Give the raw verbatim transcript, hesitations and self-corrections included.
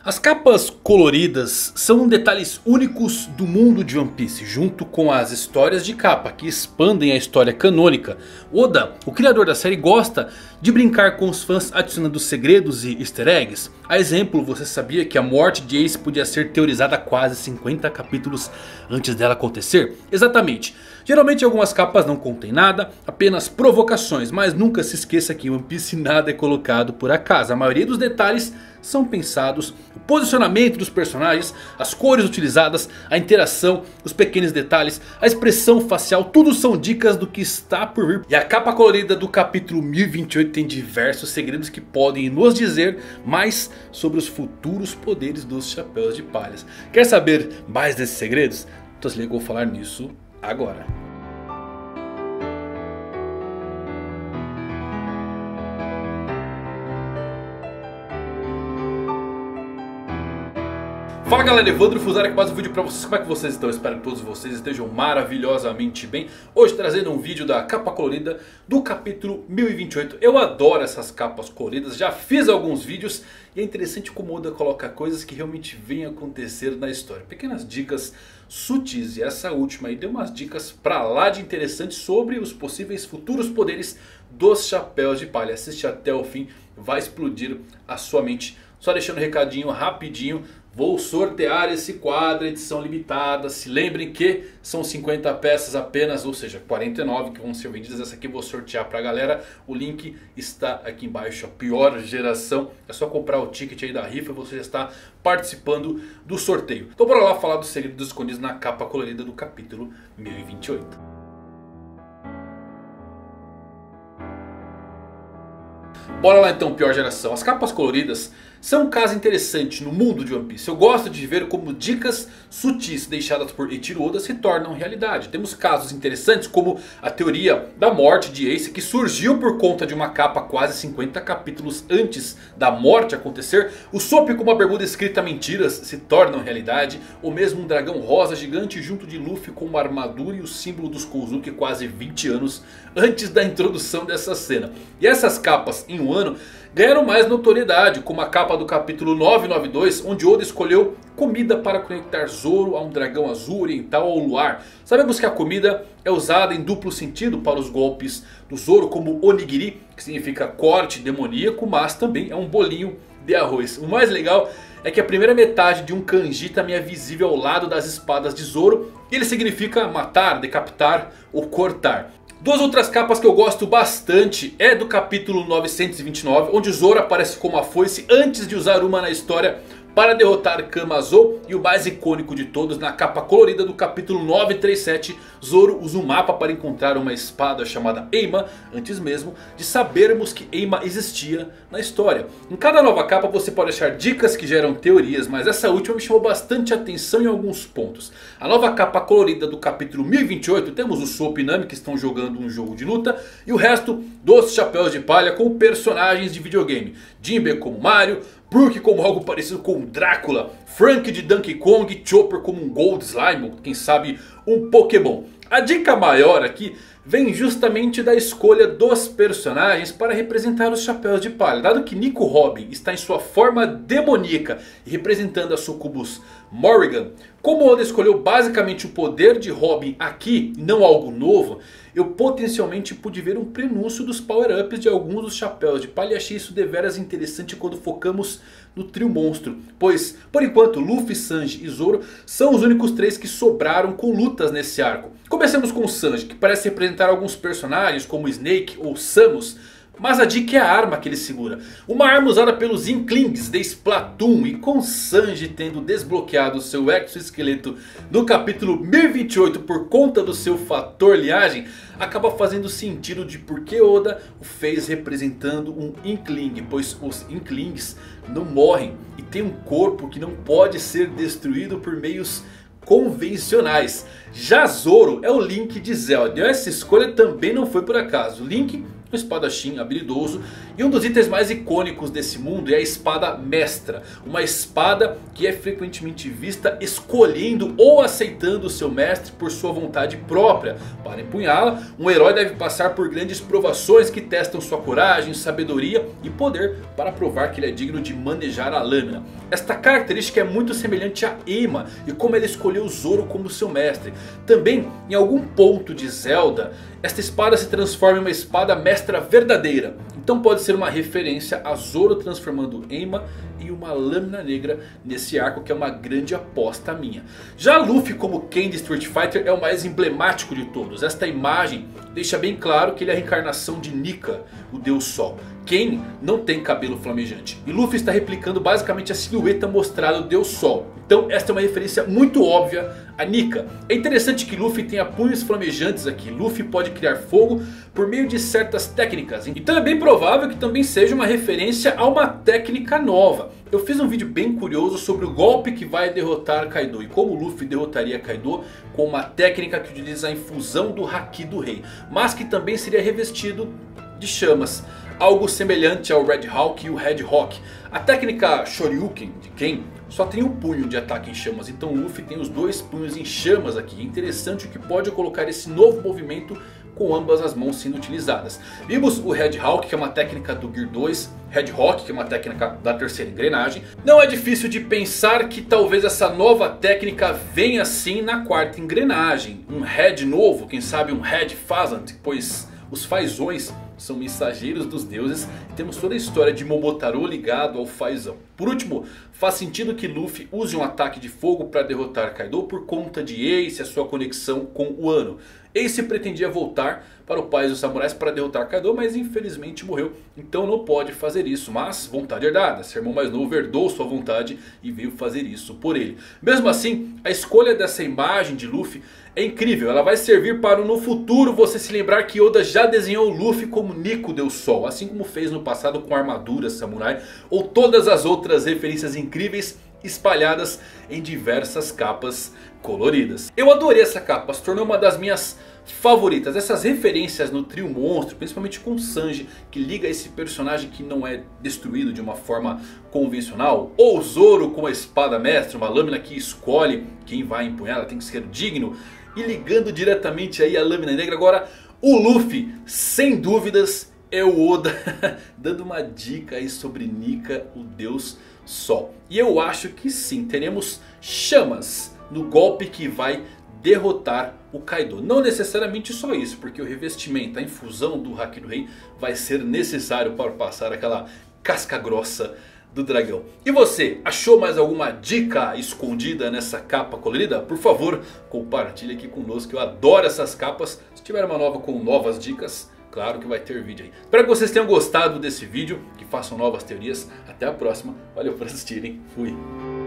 As capas coloridas são detalhes únicos do mundo de One Piece, junto com as histórias de capa que expandem a história canônica. Oda, o criador da série, gosta de brincar com os fãs adicionando segredos e easter eggs. A exemplo, você sabia que a morte de Ace podia ser teorizada quase cinquenta capítulos antes dela acontecer? Exatamente. Geralmente algumas capas não contêm nada, apenas provocações, mas nunca se esqueça que em One Piece nada é colocado por acaso. A maioria dos detalhes são pensados, o posicionamento dos personagens, as cores utilizadas, a interação, os pequenos detalhes, a expressão facial, tudo são dicas do que está por vir. E a capa colorida do capítulo mil e vinte e oito tem diversos segredos que podem nos dizer mais sobre os futuros poderes dos Chapéus de Palha. Quer saber mais desses segredos? Então se liga, eu vou falar nisso agora. Fala galera, Evandro Fusari aqui mais um vídeo pra vocês. Como é que vocês estão? Espero que todos vocês estejam maravilhosamente bem. Hoje trazendo um vídeo da capa colorida do capítulo mil e vinte e oito. Eu adoro essas capas coloridas, já fiz alguns vídeos e é interessante como Oda coloca coisas que realmente vêm acontecer na história. Pequenas dicas sutis, e essa última aí deu umas dicas pra lá de interessantes sobre os possíveis futuros poderes dos Chapéus de Palha. Assiste até o fim, vai explodir a sua mente. Só deixando um recadinho rapidinho. Vou sortear esse quadro, edição limitada. Se lembrem que são cinquenta peças apenas, ou seja, quarenta e nove que vão ser vendidas. Essa aqui eu vou sortear pra galera. O link está aqui embaixo, a pior geração. É só comprar o ticket aí da rifa e você já está participando do sorteio. Então bora lá falar dos segredos escondidos na capa colorida do capítulo mil e vinte e oito. Bora lá então, pior geração. As capas coloridas são um caso interessante no mundo de One Piece. Eu gosto de ver como dicas sutis deixadas por Eiichiro Oda se tornam realidade. Temos casos interessantes como a teoria da morte de Ace, que surgiu por conta de uma capa quase cinquenta capítulos antes da morte acontecer. O Soap com uma bermuda escrita mentiras se tornam realidade. Ou mesmo um dragão rosa gigante junto de Luffy com uma armadura e o símbolo dos Kozuki quase vinte anos antes da introdução dessa cena. E essas capas em um ano ganharam mais notoriedade, como a capa do capítulo novecentos e noventa e dois, onde Oda escolheu comida para conectar Zoro a um dragão azul oriental ao luar. Sabemos que a comida é usada em duplo sentido para os golpes do Zoro, como onigiri, que significa corte demoníaco, mas também é um bolinho de arroz. O mais legal é que a primeira metade de um kanji também é visível ao lado das espadas de Zoro, e ele significa matar, decapitar ou cortar. Duas outras capas que eu gosto bastante é do capítulo novecentos e vinte e nove, onde Zoro aparece com uma foice antes de usar uma na história para derrotar Kamazou. E o mais icônico de todos, na capa colorida do capítulo novecentos e trinta e sete, Zoro usa um mapa para encontrar uma espada chamada Eima, antes mesmo de sabermos que Eima existia na história. Em cada nova capa você pode achar dicas que geram teorias, mas essa última me chamou bastante atenção em alguns pontos. A nova capa colorida do capítulo mil e vinte e oito, temos o Soap e Nami que estão jogando um jogo de luta, e o resto dos Chapéus de Palha com personagens de videogame. Jinbe como Mario, Brook como algo parecido com Drácula, Frank de Donkey Kong, Chopper como um Gold Slime, quem sabe um Pokémon. A dica maior aqui vem justamente da escolha dos personagens para representar os Chapéus de Palha. Dado que Nico Robin está em sua forma demoníaca e representando a Sucubus Morrigan, como Oda escolheu basicamente o poder de Robin aqui, não algo novo, eu potencialmente pude ver um prenúncio dos power-ups de alguns dos Chapéus de Palha. E achei isso deveras interessante quando focamos no trio monstro, pois por enquanto Luffy, Sanji e Zoro são os únicos três que sobraram com lutas nesse arco. Comecemos com o Sanji, que parece representar alguns personagens como Snake ou Samus. Mas a dica é a arma que ele segura. Uma arma usada pelos Inklings de Splatoon. E com Sanji tendo desbloqueado seu exoesqueleto no capítulo mil e vinte e oito por conta do seu fator linhagem, acaba fazendo sentido de por que Oda o fez representando um Inkling. Pois os Inklings não morrem e têm um corpo que não pode ser destruído por meios convencionais. Já Zoro é o Link de Zelda. E essa escolha também não foi por acaso. Link um espadachim habilidoso. E um dos itens mais icônicos desse mundo é a espada mestra. Uma espada que é frequentemente vista escolhendo ou aceitando o seu mestre por sua vontade própria. Para empunhá-la, um herói deve passar por grandes provações que testam sua coragem, sabedoria e poder para provar que ele é digno de manejar a lâmina. Esta característica é muito semelhante a Ema e como ele escolheu Zoro como seu mestre. Também em algum ponto de Zelda, esta espada se transforma em uma espada mestra verdadeira. Então pode ser uma referência a Zoro transformando Ema em uma lâmina negra nesse arco, que é uma grande aposta minha. Já Luffy como Ken de Street Fighter é o mais emblemático de todos. Esta imagem deixa bem claro que ele é a reencarnação de Nika, o Deus Sol. Ken não tem cabelo flamejante e Luffy está replicando basicamente a silhueta mostrada do Deus Sol. Então esta é uma referência muito óbvia a Nika. É interessante que Luffy tenha punhos flamejantes aqui. Luffy pode criar fogo por meio de certas técnicas. Então é bem provável que também seja uma referência a uma técnica nova. Eu fiz um vídeo bem curioso sobre o golpe que vai derrotar Kaido e como Luffy derrotaria Kaido com uma técnica que utiliza a infusão do Haki do Rei, mas que também seria revestido de chamas. Algo semelhante ao Red Hawk e o Red Hawk. A técnica Shoryuken de Ken só tem um punho de ataque em chamas. Então Luffy tem os dois punhos em chamas aqui. É interessante o que pode colocar esse novo movimento com ambas as mãos sendo utilizadas. Vimos o Red Hawk, que é uma técnica do Gear dois. Red Hawk, que é uma técnica da terceira engrenagem. Não é difícil de pensar que talvez essa nova técnica venha sim na quarta engrenagem. Um Red novo, quem sabe um Red Phasant, pois os fazões são mensageiros dos deuses. E temos toda a história de Momotaro ligado ao fazão. Por último, faz sentido que Luffy use um ataque de fogo para derrotar Kaido por conta de Ace e a sua conexão com o Wano. Ace pretendia voltar para o país dos samurais para derrotar Kaido, mas infelizmente morreu. Então não pode fazer isso, mas vontade herdada. Seu irmão mais novo herdou sua vontade e veio fazer isso por ele. Mesmo assim, a escolha dessa imagem de Luffy é incrível. Ela vai servir para no futuro você se lembrar que Oda já desenhou o Luffy como Nico Deus Sol, assim como fez no passado com a armadura samurai ou todas as outras referências incríveis espalhadas em diversas capas coloridas. Eu adorei essa capa, se tornou uma das minhas favoritas. Essas referências no trio monstro, principalmente com Sanji, que liga esse personagem que não é destruído de uma forma convencional. Ou Zoro com a espada mestra, uma lâmina que escolhe quem vai empunhar, ela tem que ser digno. E ligando diretamente aí a lâmina negra. Agora o Luffy, sem dúvidas, é o Oda dando uma dica aí sobre Nika, o Deus Sol. E eu acho que sim, teremos chamas no golpe que vai derrotar o Kaido. Não necessariamente só isso, porque o revestimento, a infusão do Haki do Rei vai ser necessário para passar aquela casca grossa do dragão. E você, achou mais alguma dica escondida nessa capa colorida? Por favor, compartilhe aqui conosco, eu adoro essas capas. Se tiver uma nova com novas dicas, claro que vai ter vídeo aí. Espero que vocês tenham gostado desse vídeo, que façam novas teorias. Até a próxima, valeu por assistirem, fui!